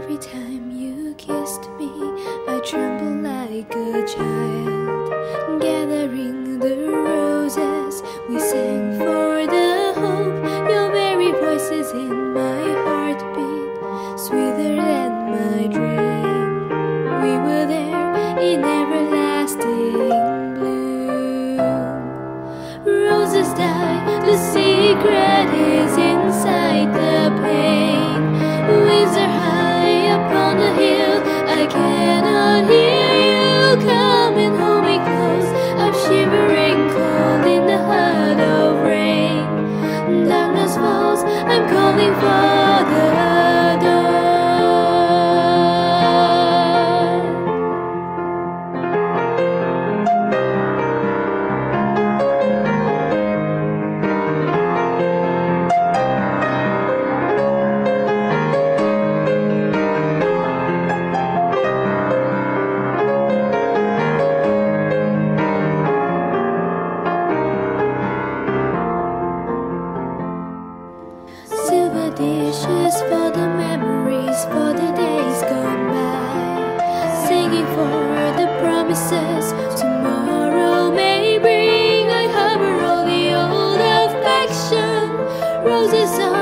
Every time you kissed me, I trembled like a child. Gathering the roses, we sang for the hope. Your very voice is in my heartbeat, sweeter than my dream. We were there in everlasting bloom. Roses die, the secret is inside the pain. Winds are high upon the hill, I cannot hear you coming, hold me close. I'm shivering cold in the heart of rain. Darkness falls, I'm calling for the dawn. Silver dishes for the memories, for the days gone by. Singing for the promises tomorrow may bring. I harbor all the old affection. Roses are